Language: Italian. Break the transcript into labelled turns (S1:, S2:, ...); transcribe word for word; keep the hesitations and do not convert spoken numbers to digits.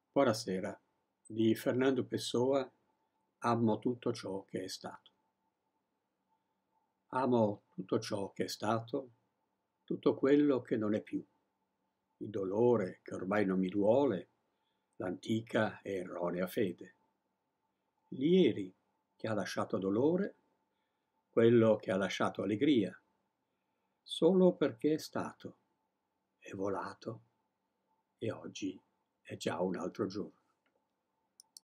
S1: Buonasera, di Fernando Pessoa. Amo tutto ciò che è stato. Amo tutto ciò che è stato, tutto quello che non è più. Il dolore che ormai non mi duole, l'antica e erronea fede. L'ieri che ha lasciato dolore, quello che ha lasciato allegria, solo perché è stato, è volato e oggi è già un altro giorno.